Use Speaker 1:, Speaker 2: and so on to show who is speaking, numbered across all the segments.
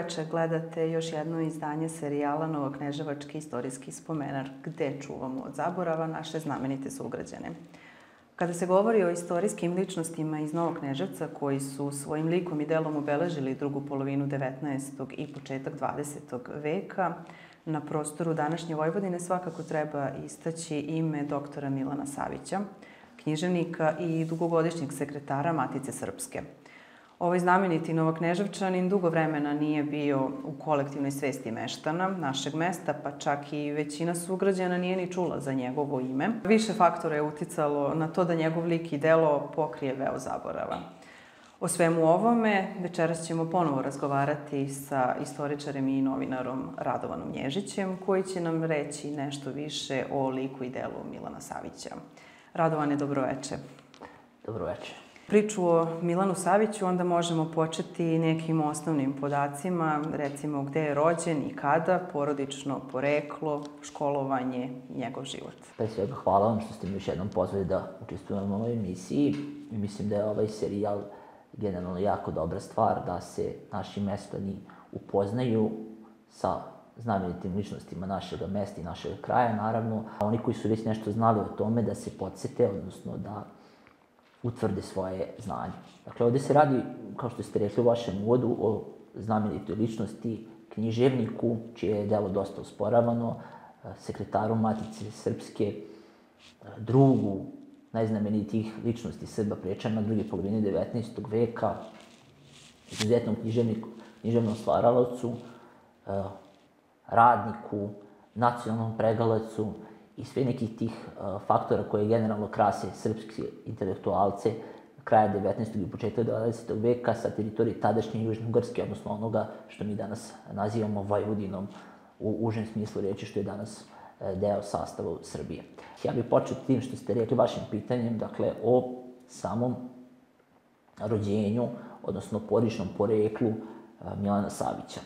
Speaker 1: veče, gledate još jedno izdanje serijala Novokneževački istorijski spomenar Gde čuvamo od zaborava naše znamenite sugrađane. Kada se govori o istorijskim ličnostima iz Novog Kneževca koji su svojim likom i delom obeležili drugu polovinu 19. i početak 20. veka, na prostoru današnje Vojvodine svakako treba istaći ime doktora Milana Savića, književnika i dugogodišnjeg sekretara Matice Srpske. Ovaj znameniti Novokneževčanin dugo vremena nije bio u kolektivnoj svesti meštana našeg mesta, pa čak i većina sugrađana nije ni čula za njegovo ime. Više faktora je uticalo na to da njegov lik i delo pokrije veo zaborava. O svemu ovome večeras ćemo ponovo razgovarati sa istoričarem i novinarom Radovanom Nježićem, koji će nam reći nešto više o liku i delu Milana Savića. Radovane, dobroveče.
Speaker 2: Dobroveče.
Speaker 1: Priču o Milanu Saviću onda možemo početi nekim osnovnim podacima, recimo gde je rođen i kada, porodično poreklo, školovanje i njegov život.
Speaker 2: Pre svega hvala vam što ste mi još jednom pozvali da učestvujem u ovoj emisiji. Mislim da je ovaj serijal generalno jako dobra stvar da se naši meštani upoznaju sa znamenitim ličnostima našeg mesta i našeg kraja, naravno. A oni koji su već nešto znali o tome da se podsete, odnosno da utvrde svoje znanje. Dakle, ovde se radi, kao što ste rekli u vašem uvodu, o znamenitoj ličnosti, književniku, čije je delo dosta osporavano, sekretaru Matice Srpske, drugu najznamenitijih ličnosti Srba Prečana druge polovine 19. veka, izuzetnom književnom stvaralacu, radniku, nacionalnom pregalacu i sve nekih tih faktora koje generalno krase srpske intelektualce kraja 19. i početka 20. veka sa teritorije tadašnje Južne Ugarske, odnosno onoga što mi danas nazivamo Vojvodinom u užem smislu reči, što je danas deo sastava Srbije. Ja bih počeo tim što ste rekli vašim pitanjem, dakle, o samom rođenju, odnosno porodičnom poreklu Milana Savića.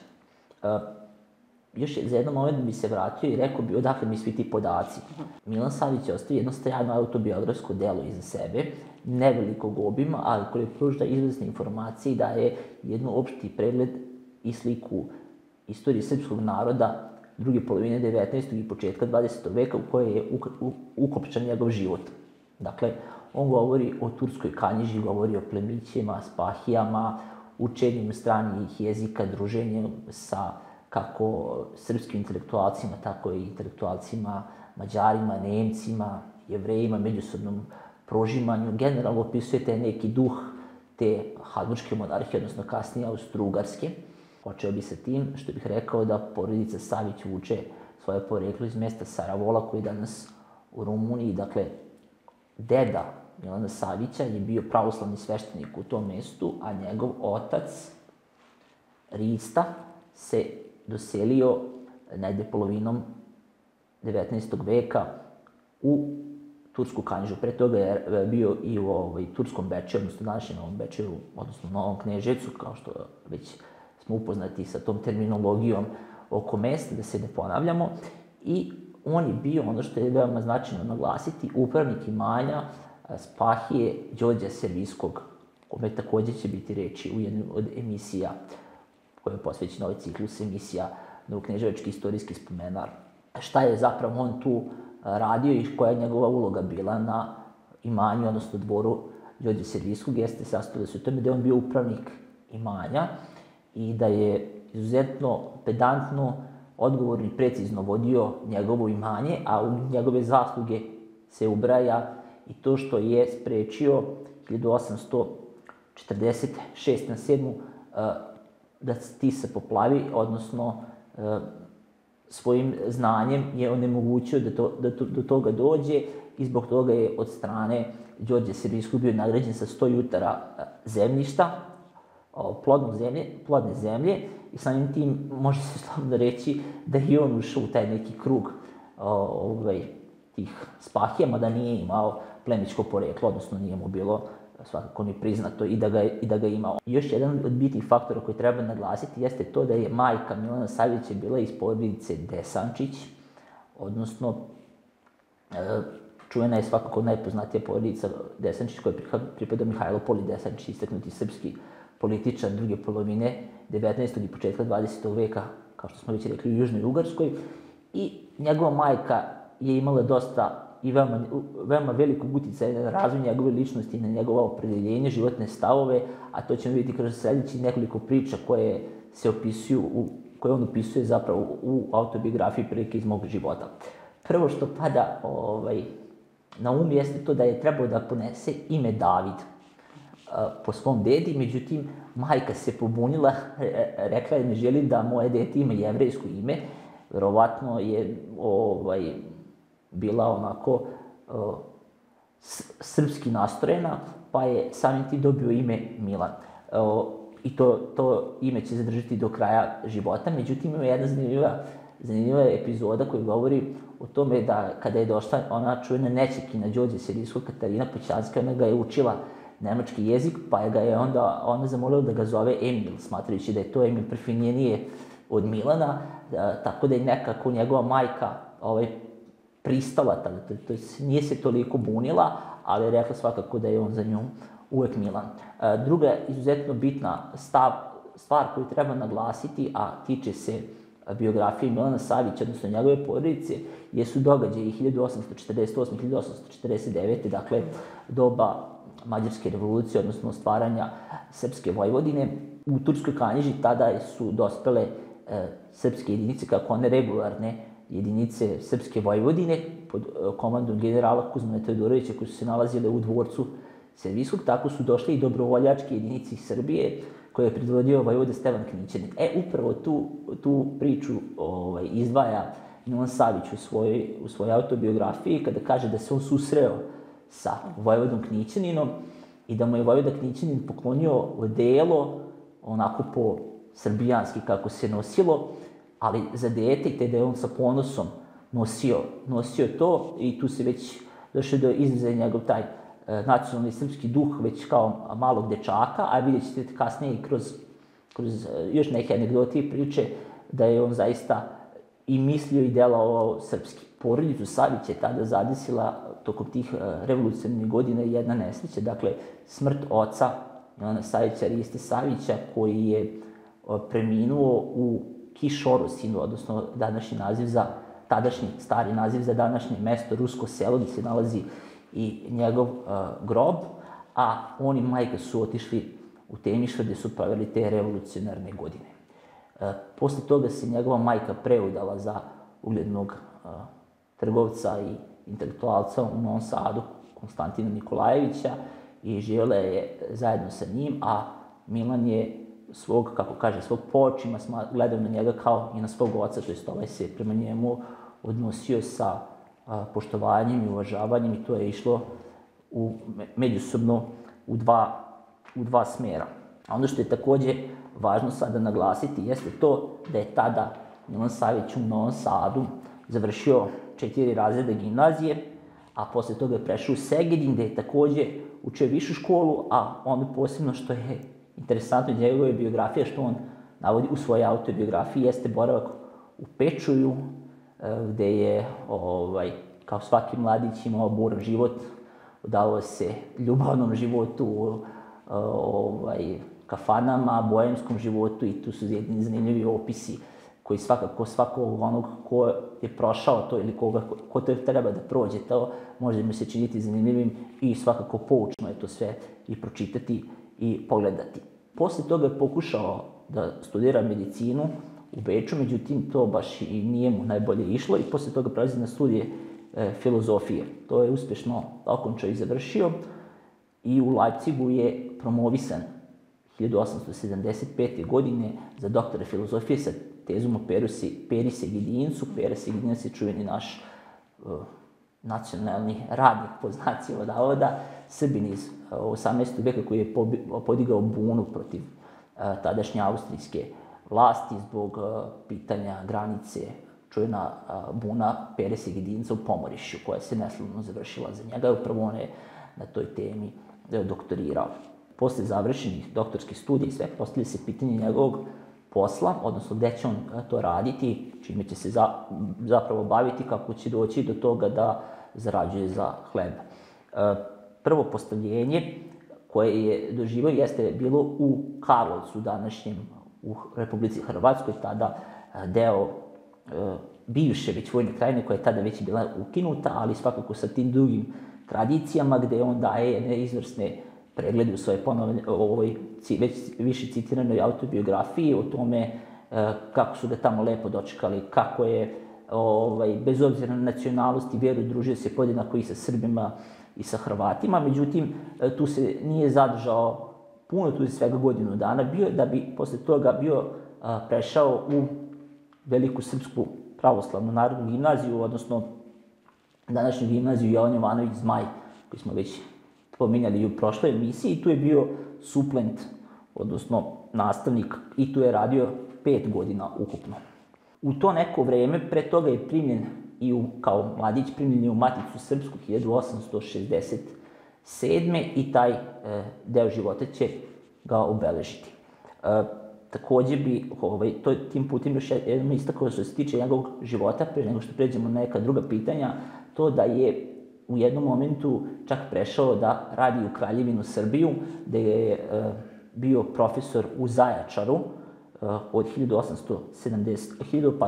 Speaker 2: Još za jedan moment bi se vratio i rekao bi odakle mi svi ti podaci. Milan Savić je ostavio jedno strano autobiografsko delo iza sebe, nevelikog obima, ali koje pruža izvesne informacije i daje jednu opšti pregled i sliku istorije srpskog naroda druge polovine 19. i početka 20. veka u kojoj je ukopčan njegov život. Dakle, on govori o turskoj kanjiži, govori o plemićima, spahijama, učenjem stranih jezika, druženjem sa kako srpskim intelektualcima, tako i intelektualcima, Mađarima, Nemcima, Jevrejima, međusobnom prožimanju. Generalno opisuje taj neki duh te Habsburške monarhije, odnosno kasnije Austro-Ugarske. Počeo bi sa tim što bih rekao da porodica Savić vuče svoje poreklo iz mesta Saravola, koji je danas u Rumuniji. Dakle, deda Milana Savića je bio pravoslavni sveštenik u tom mestu, a njegov otac, Rista, se doselio negde polovinom 19. veka u Tursku kanjižu. Pre toga je bio i u Turskom Bečeju, odnosno današnjem Novom Bečeju, odnosno Novom Kneževcu, kao što već smo upoznati sa tom terminologijom oko mesta, da se ne ponavljamo. I on je bio, ono što je veoma značajno naglasiti, upravnik imanja Spahije Đorđa Servijskog, kome takođe će biti reči u jednoj od emisija koja je posvećena ovaj ciklus emisija Novokneževački istorijski spomenar. Šta je zapravo on tu radio i koja je njegova uloga bila na imanju, odnosno dvoru Đorđa Servijskog, jeste sastoji se u tome da je on bio upravnik imanja i da je izuzetno pedantno, odgovorno i precizno vodio njegovo imanje, a u njegove zasluge se ubraja i to što je sprečio 1846 na 7. da Tisa poplavi, odnosno svojim znanjem je onemogućio da do toga dođe i zbog toga je od strane Đorđa Servijskog bio nagrađen sa 100 jutara zemljišta, plodne zemlje, i samim tim može se slobodno reći da je on ušao u taj neki krug tih spahija, mada nije imao plemićko poreklo, odnosno nije mu bilo svakako ni priznato i da ga imao. Još jedan od bitnih faktora koji treba naglasiti jeste to da je majka Milana Savića bila iz porodice Desančić, odnosno čuvena je svakako najpoznatija porodica Desančić koja pripada Mihajlo Poli Desančić, istaknuti srpski političar druge polovine 19. i početka 20. veka, kao što smo već rekli, u Južnoj Ugarskoj. I njegova majka je imala dosta i veoma velikog uticaja na razvoj njegove ličnosti, na njegovo opredeljenje, životne stavove, a to ćemo vidjeti kroz sljedeći nekoliko priča koje on opisuje zapravo u autobiografiji Prilike iz mog života. Prvo što pada na um jeste to da je trebao da ponese ime David po svom dedi, međutim, majka se pobunila, rekla je ne želim da moje dete ima jevrejsko ime, verovatno je bila onako srpski nastrojena, pa je samim tim dobio ime Milan. I to ime će zadržati do kraja života. Međutim, ima jedna zanimljiva epizoda koja govori o tome da kada je došla ona čuvena nećakinja Đorđe Serijskog, Katarina Pećanska, ona ga je učila nemački jezik, pa ga je onda ona zamolila da ga zove Emil, smatrajući da je to ime prefinjenije od Milana, tako da je nekako njegova majka pristala, to nije se toliko bunila, ali je rekla svakako da je on za nju uvek Milan. Druga izuzetno bitna stvar koju treba naglasiti, a tiče se biografije Milana Savića, odnosno njegove porodice, jesu događaji 1848-1849, dakle doba Mađarske revolucije, odnosno stvaranja Srpske Vojvodine. U Turskoj Kanjiži tada su dospele srpske jedinice, kako one regularne jedinice Srpske Vojvodine, pod komandom generala Kuzmana Teodorovića, koji su se nalazile u dvorcu Servijskog, tako su došle i dobrovoljačke jedinice iz Srbije, koje je predvodio vojvoda Stevan Knićanin. Upravo tu priču izdvaja Milan Savić u svojoj autobiografiji, kada kaže da se on susreo sa vojvodom Knićaninom i da mu je vojvoda Knićanin poklonio odelo, onako po srbijanski kako se nosilo, ali za dete, te da je on sa ponosom nosio to, i tu se već došao do izražaja njegov taj nacionalni srpski duh već kao malog dečaka, a vidjet ćete kasnije i kroz još neke anegdote i priče da je on zaista i mislio i delovao srpski. Porodicu Savić je tada zadesila tokom tih revolucionarnih godina jedna nesreća, dakle smrt oca Milana Savića, Riste Savića, koji je preminuo u Kišorosinu, odnosno tadašnji stari naziv za današnje mesto, Rusko selo, gdje se nalazi i njegov grob, a on i majka su otišli u Temišvar, gdje su proveli te revolucionarne godine. Posle toga se njegova majka preudala za uglednog trgovca i intelektualca u Novom Sadu, Konstantina Nikolajevića, i živjela je zajedno sa njim, a Milan je svog poočima gledao na njega kao i na svog oca, to jest se prema njemu odnosio sa poštovanjem i uvažavanjem, i to je išlo međusobno u dva smjera. A ono što je takođe važno sada naglasiti jeste to da je tada Milan Savić u Novom Sadu završio 4 razreda gimnazije, a posle toga je prešao u Segedin, gde je takođe učio višu školu, a ono posebno što je interesantno iz njegove biografije, što on navodi u svojoj autobiografiji, jeste boravak u Pečuju, gde je, kao svaki mladić, imao buran život, udavao se ljubavnom životu, kafanama, bohemskom životu, i tu su jedni zanimljivi opisi koji svakog onog ko je prošao to ili ko to treba da prođe, to može mi se činiti zanimljivim i svakako poučno je to sve i pročitati i pogledati. Posle toga je pokušao da studira medicinu u Beču, međutim to baš i nije mu najbolje išlo, i posle toga prelazi na studije filozofije. To je uspešno okončao i završio, i u Leipzigu je promovisan 1875. godine za doktora filozofije sa tezom o Peri Segedincu. Pera Segedinac je čuveni naš nacionalni radnik, po znacima navoda, Srbin iz 18. veka, koji je podigao bunu protiv tadašnje austrijske vlasti zbog pitanja granice, čuvena buna Pere Segedinca u Pomorišju, koja se neslavno završila za njega. Upravo on je na toj temi doktorirao. Posle završenih doktorskih studija i sve, postavlja se pitanje njegovog posla, odnosno gde će on to raditi, čime će se zapravo baviti, kako će doći do toga da zarađuje za hleb. Prvo postavljenje koje je doživio jeste bilo u Karlovcu, današnjem u Republici Hrvatskoj, tada deo bivše već Vojne krajine, koja je tada već bila ukinuta, ali svakako sa tim drugim tradicijama, gde on daje jedne izvrsne preglede u svoje već više citiranoj autobiografiji o tome kako su ga tamo lepo dočekali, kako je bez obzira na nacionalnost i vjeru družio se podjednako i sa Srbima i sa Hrvatima. Međutim, tu se nije zadržao puno, tu je svega godinu dana bio, da bi posle toga prešao u Veliku srpsku pravoslavnu narodnu gimnaziju, odnosno današnju gimnaziju Jovan Jovanović Zmaj, koji smo već pominjali i u prošloj emisiji. I tu je bio suplent, odnosno nastavnik, i tu je radio 5 godina ukupno. U to neko vreme, pre toga je primljen kao mladić, primljen je u Maticu srpsku 1867. i taj deo života će ga obeležiti. Takođe bi tim putem još jednom istakao što se tiče njegovog života, pre nego što pređemo na neka druga pitanja, to da je u jednom momentu čak prešao da radi u Kraljevinu Srbiju, gde je bio profesor u Zaječaru od 1887. do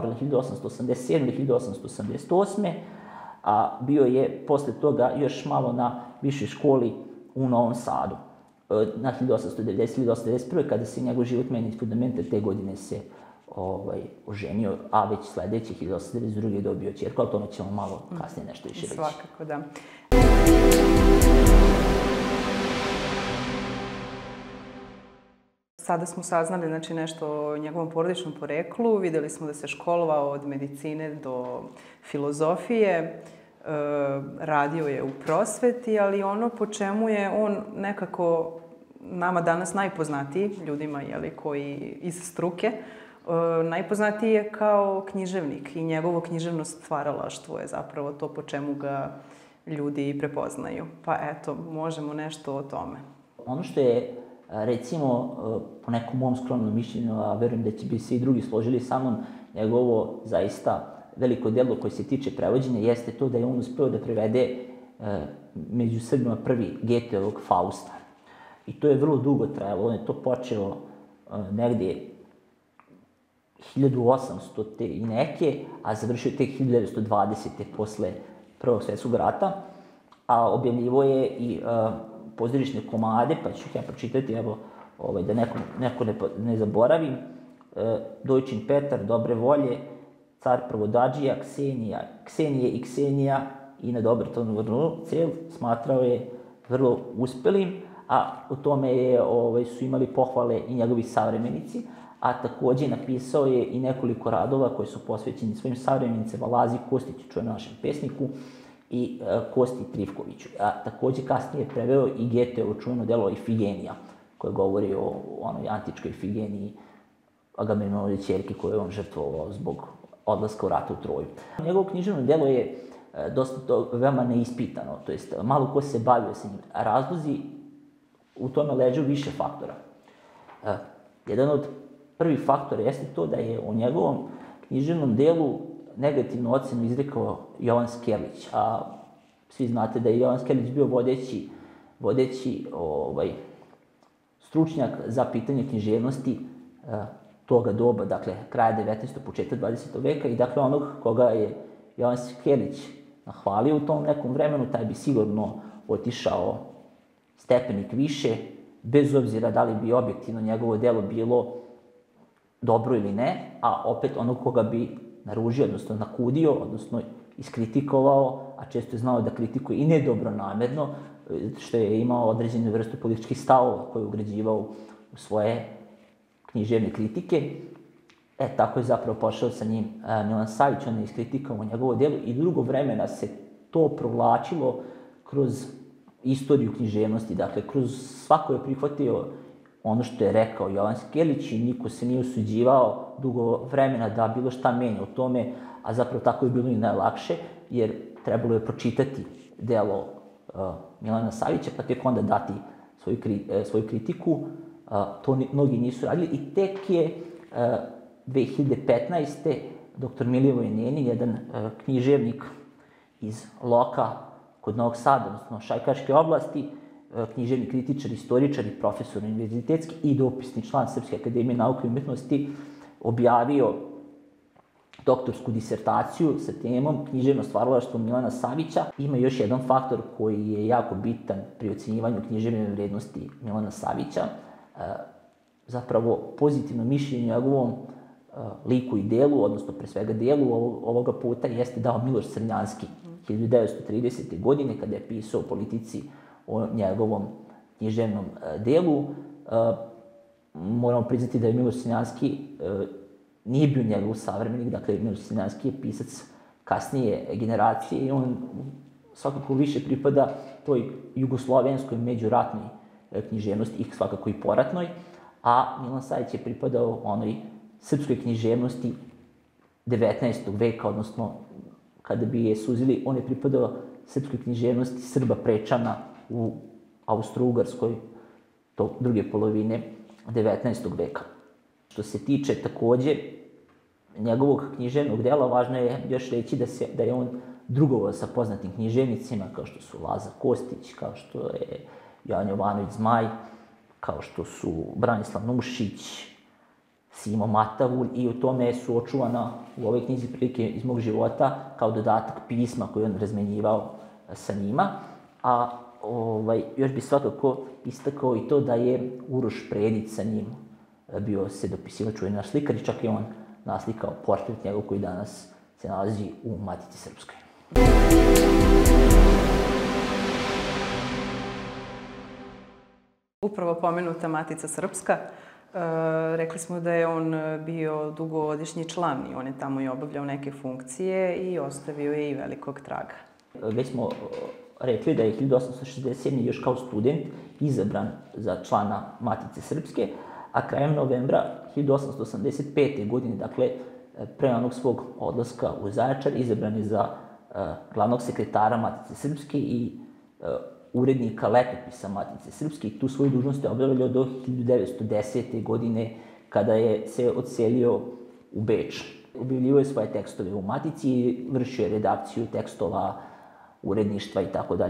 Speaker 2: 1888. A bio je posle toga još malo na višoj školi u Novom Sadu. Na 1890-1891. kada se njegov život menja iz fundamenta, te godine se oženio, a već sledeće 1892. je dobio ćerku, ali o tome ćemo malo kasnije nešto više reći.
Speaker 1: Svakako, da. Sada smo saznali nešto o njegovom porodičnom poreklu. Videli smo da se školovao od medicine do filozofije. Radio je u prosveti, ali ono po čemu je on nekako nama danas najpoznatiji, ljudima koji iz struke, najpoznatiji je kao književnik i njegovo književno stvaralaštvo je zapravo to po čemu ga ljudi prepoznaju. Pa eto, možemo nešto o tome.
Speaker 2: Ono što je, recimo, po nekom mom skromnom mišljenju, a verujem da će bi se i drugi složili sa mnom, njegovo zaista veliko delo koje se tiče prevođenja jeste to da je on uspeo da prevede među Srbima prvi Goetheovog Fausta. I to je vrlo dugo trajalo. On je to počeo negde 1800. i neke, a završio tek 1920. posle Prvog svjetskog rata. A objavljivo je i pozorišne komade, pa ću ja pročitati, evo, da neko ne zaboravim. Dojčin Petar, Dobre volje, Car Provodadžija, Ksenije i Ksenija i na Dobrtonu vrnu, cel smatrao je vrlo uspelim, a u tome su imali pohvale i njegovi savremenici, a takođe napisao je i nekoliko radova koji su posvećeni svojim savremenicima, Lazi Kostiću, čuvenom našem pesniku, i Kosti Trifkoviću. A takođe kasnije je preveo i Goetheovo čuveno delo Ifigenija, koje govori o onoj antičkoj Ifigeniji Agamemnonove ćerke koju je on žrtvovao zbog odlaska u ratu u Troju. Njegovo književno delo je dosta veoma neispitano, to jest malo ko se bavio sa njim. Razlozi u tome leže u više faktora. Jedan od prvih faktora jeste to da je o njegovom književnom delu negativnu ocenu izrekao Jovan Skerlić, a svi znate da je Jovan Skerlić bio vodeći stručnjak za pitanje književnosti toga doba, dakle, kraja 19. početka 20. veka i dakle onog koga je Jovan Skerlić nahvalio u tom nekom vremenu, taj bi sigurno otišao stepenik više, bez obzira da li bi objektivno njegovo delo bilo dobro ili ne, a opet onog koga bi naružio, odnosno nakudio, odnosno iskritikovao, a često je znao da kritikuje i nedobronamerno, što je imao određenu vrstu političkih stavova koje je ugrađivao u svoje književne kritike. Tako je zapravo pošao sa njim Milan Savić, on je iskritikovao njegovo delo i dugo vremena se to provlačilo kroz istoriju književnosti, dakle, kroz svako je prihvatio ono što je rekao Jovan Skerlić i niko se nije usuđivao dugo vremena da bilo šta menja u tome, a zapravo tako je bilo i najlakše, jer trebalo je pročitati delo Milana Savića, pa tek onda dati svoju kritiku. To mnogi nisu radili i tek je 2015. dr. Milivoj Nenin, jedan književnik iz Loka kod Novog Sada, odnosno Šajkaške oblasti, književni kritičar, istoričar i profesor univerzitetski i dopisni član Srpske akademije nauke i umetnosti, objavio doktorsku disertaciju sa temom književno stvaralaštvo Milana Savića. Ima još jedan faktor koji je jako bitan pri ocenjivanju književne vrednosti Milana Savića. Zapravo pozitivno mišljenje njegovom liku i delu, odnosno pre svega delu ovoga puta, jeste dao Miloš Crnjanski 1930. godine kada je pisao o politici o njegovom književnom delu. Moramo priznati da je Miloš Crnjanski nije bio njegov savremenik, dakle Miloš Crnjanski je pisac kasnije generacije i on svakako više pripada toj jugoslovenskoj međuratnoj književnosti i svakako i poratnoj, a Milan Savić je pripadao onoj srpskoj književnosti 19. veka, odnosno kada bi je suzili, on je pripadao srpskoj književnosti Srba Prečana u Austro-Ugarskoj druge polovine 19. veka. Što se tiče takođe njegovog književnog dela, važno je još reći da je on drugovao sa poznatim književnicima kao što su Laza Kostić, kao što je Jovan Jovanović Zmaj, kao što su Branislav Nušić, Simo Matavulj, i u tome su očuvana u ovoj knjizi prilike iz mog života kao dodatak pisma koje on razmenjivao sa njima. A još bi svakako istakao i to da je Uroš Predić sa njim bio se dopisivao, čuveni naš slikar, i čak je on naslikao portret njegov koji danas se nalazi u Matici Srpskoj.
Speaker 1: Upravo pomenuta Matica Srpska, rekli smo da je on bio dugogodišnji član i on je tamo i obavljao neke funkcije i ostavio je i velikog traga.
Speaker 2: Već smo rekli da je 1867. još kao student izabran za člana Matice Srpske, a krajem novembra 1885. godine, dakle pre onog svog odlaska u Zaječar, izabran je za glavnog sekretara Matice Srpske i urednika letopisa Matice Srpske, i tu svoju dužnost je obavljao do 1910. godine kada je se odselio u Beč. Objavljivao je svoje tekstove u Matici i vršio je redakciju tekstova, uredništva itd.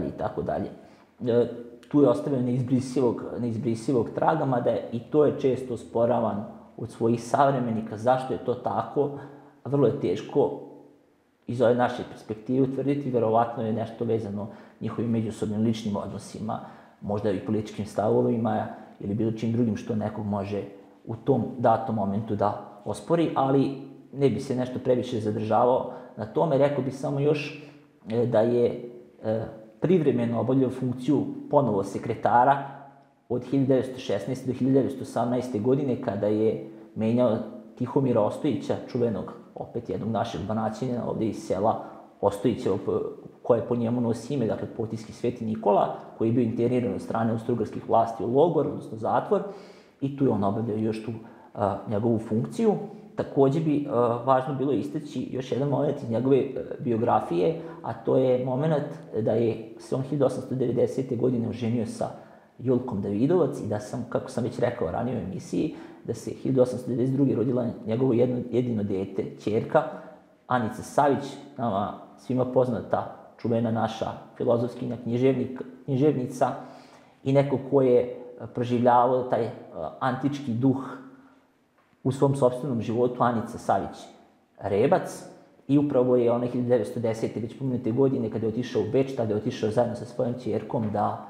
Speaker 2: Tu je ostavio neizbrisivog traga, mada i to je često osporavan od svojih savremenika. Zašto je to tako? Vrlo je teško iz ove naše perspektive utvrditi, verovatno je nešto vezano njihovim međusobnim ličnim odnosima, možda i političkim stavovima ili bilo čim drugim što nekog može u tom datom momentu da ospori, ali ne bi se nešto previše zadržavao na tome. Rekao bi samo još da je privremeno obavljao funkciju ponovo sekretara od 1916. do 1918. godine, kada je menjao Tihomira Ostojića, čuvenog, opet jednog našeg Banaćanina ovde iz sela Ostojićevo, koje po njemu nosi ime, dakle Potijski Sveti Nikola, koji je bio interniran od strane austrougarskih vlasti u logor, odnosno zatvor, i tu je on obavljao još tu njegovu funkciju. Takođe bi važno bilo istaći još jedan moment iz njegove biografije, a to je moment da je se on 1890. godine oženio sa Julkom Davidovac i da sam, kako sam već rekao ranije u emisiji, da se 1892. rodila njegovo jedino dete, ćerka, Anica Savić, nama svima poznata, čuvena naša filozofskinja, književnica i neko ko je proživljavao taj antički duh u svom sopstvenom životu, Anica Savić Rebac, i upravo je ona 1910. već pomenute godine, kada je otišao u Beč, tada je otišao zajedno sa svojom ćerkom da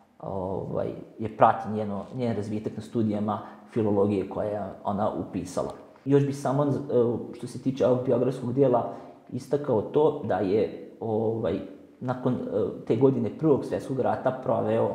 Speaker 2: je prati njen razvitak na studijama filologije koje je ona upisala. Još bi samo, što se tiče ovog biografskog dijela, istakao to da je nakon te godine Prvog svjetskog rata proveo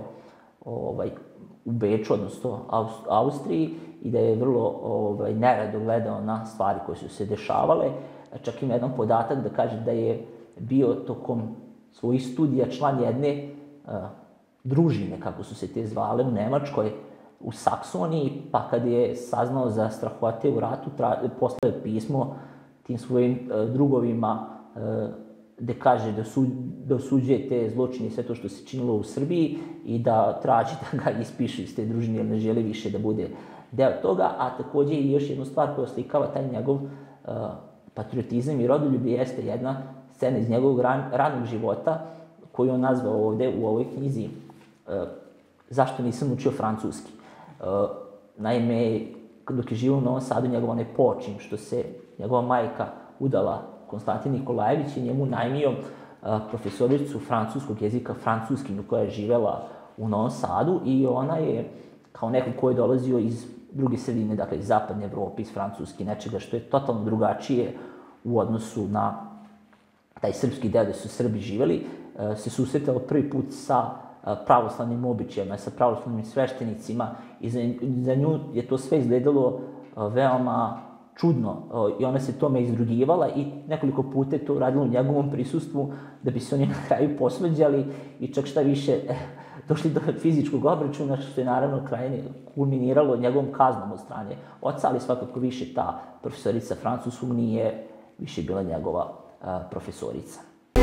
Speaker 2: u Beču, odnosno Austriji, i da je vrlo nerado gledao na stvari koje su se dešavale. Čak ima jedan podatak da kaže da je bio tokom svojih studija član jedne družine, kako su se te zvale, u Nemačkoj, u Saksoniji, pa kad je saznao za strahote u ratu, poslao je pismo tim svojim drugovima gde kaže da osuđuje te zločine i sve to što se činilo u Srbiji i da traži da ga ispišu iz te družine jer ne želi više da bude deo toga. A takođe i još jednu stvar koja oslikava taj njegov patriotizam i rodoljublje jeste jedna scena iz njegovog ranog života koju on nazvao ovde u ovoj knjizi zašto nisam učio francuski. Naime, dok je živio u Novom Sadu, njegov onaj počin, što se njegova majka udala Konstantin Nikolajević i njemu najmio profesoricu francuskog jezika, francuskinju, koja je živela u Novom Sadu i ona je, kao neko ko je dolazio iz druge sredine, dakle iz zapadne Evrope, iz Francuske, nečega što je totalno drugačije u odnosu na taj srpski deo gde su Srbi živeli, se susretala prvi put sa pravoslavnim običajima, sa pravoslavnim sveštenicima i za nju je to sve izgledalo veoma čudno i ona se tome izrugivala i nekoliko puta je to uradila u njegovom prisustvu da bi se oni na kraju posvađali i čak šta više došli do fizičkog obračuna, što je naravno krajnje kulminiralo njegovom kaznom od strane oca, ali svakako više ta profesorica francuskog nije više bila njegova profesorica.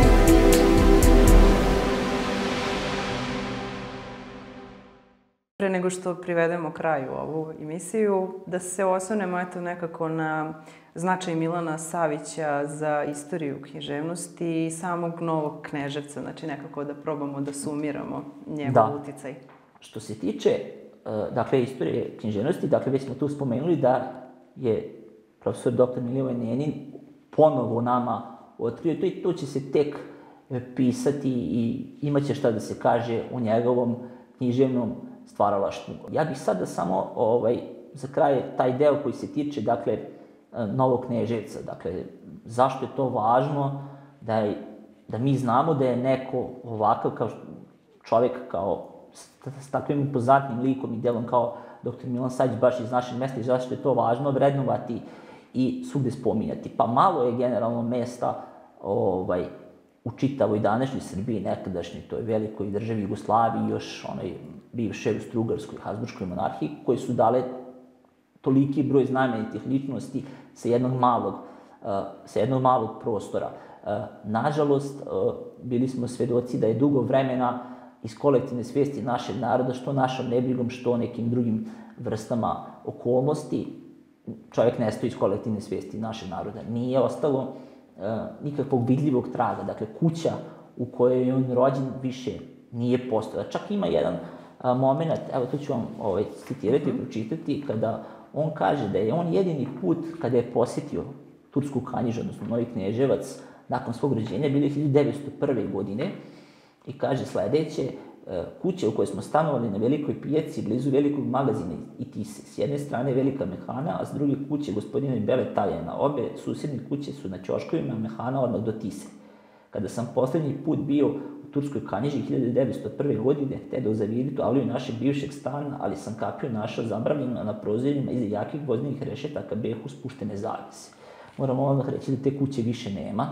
Speaker 1: Pre nego što privedemo kraju ovu emisiju, da se osvrnemo nekako na značaj Milana Savića za istoriju književnosti i samog Novog Kneževca, znači nekako da probamo da sumiramo njegov uticaj.
Speaker 2: Što se tiče, dakle, istorije književnosti, dakle, već smo tu spomenuli da je profesor dr. Milivoje Nenin ponovo nama otkrio to i to će se tek pisati i imaće šta da se kaže o njegovom književnom stvaralaštvu. Ja bih sada samo za kraj taj deo koji se tiče, dakle, Novog Kneževca. Dakle, zašto je to važno da mi znamo da je neko ovakav kao čovjek, kao s takvim impozantnim likom i delom kao dr. Milan Savić baš iz našeg mesta i zašto je to važno vrednovati i svugde spominjati. Pa malo je generalno mesta u čitavoj današnjoj Srbiji, nekadašnjoj toj velikoj državi Jugoslaviji, još onoj bivšoj Austro-Ugarskoj, Habsburškoj monarhiji, koje su dale toliki broj znamenitih ličnosti sa jednog malog prostora. Nažalost, bili smo svedoci da je dugo vremena iz kolektivne svijesti našeg naroda, što našom nebrigom, što nekim drugim vrstama okolnosti, čovjek nestao iz kolektivne svijesti našeg naroda. Nije ostalo nikakvog vidljivog traga. Dakle, kuća u kojoj je on rođen više nije postojala. Čak ima jedan moment, evo to ću vam citirati i pročitati, kada on kaže da je on jedini put kada je posjetio Tursku Kanjižu, odnosno Novi Kneževac, nakon svog rođenja, bili 1901. godine i kaže sledeće: kuća u kojoj smo stanovali na Velikoj pijaci, blizu velikog magazina i Tise. S jedne strane velika mehana, a s druge kuće gospodina Bele Taljana. Obe susjedne kuće su na ćoškovima mehana odmah do Tise. Kada sam poslednji put bio u Turskoj Kanjiži 1901. godine, htedao zaviditi aliju našeg bivšeg stana, ali sam kapiju našao zabranjeno na prozorima iza jakih gvozdenih rešetaka behu spuštene zavese. Moram odmah reći da te kuće više nema.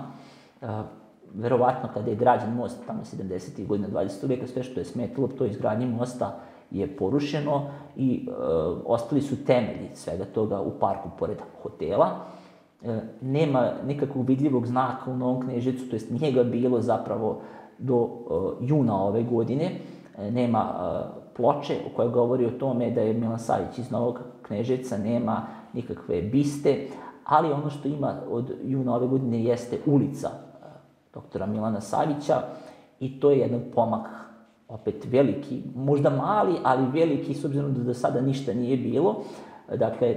Speaker 2: Verovatno kada je građen most tamo 70. godina 20. veka, sve što je smetalo toj izgradnji mosta je porušeno i ostali su temelji svega toga u parku pored hotela. Nema nikakvog vidljivog znaka u Novom Kneževcu, to jest nije ga bilo zapravo do juna ove godine. Nema ploče koja govori o tome da je Milan Savić iz Novog Kneževca, nema nikakve biste, ali ono što ima od juna ove godine jeste ulica doktora Milana Savića i to je jedan pomak, opet veliki, možda mali, ali veliki, s obzirom da do sada ništa nije bilo. Dakle,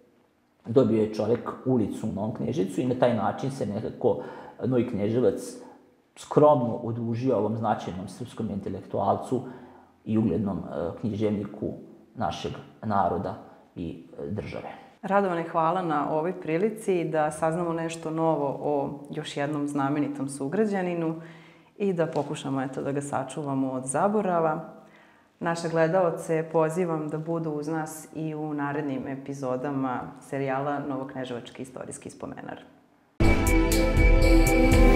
Speaker 2: dobio je čovjek ulicu u Novom Kneževcu i na taj način se nekako Novi Kneževac skromno odužio ovom značajnom srpskom intelektualcu i uglednom književniku našeg naroda i države.
Speaker 1: Radovane, hvala na ovoj prilici da saznamo nešto novo o još jednom znamenitom sugrađaninu i da pokušamo da ga sačuvamo od zaborava. Naše gledaoce pozivam da budu uz nas i u narednim epizodama serijala Novokneževački istorijski spomenar.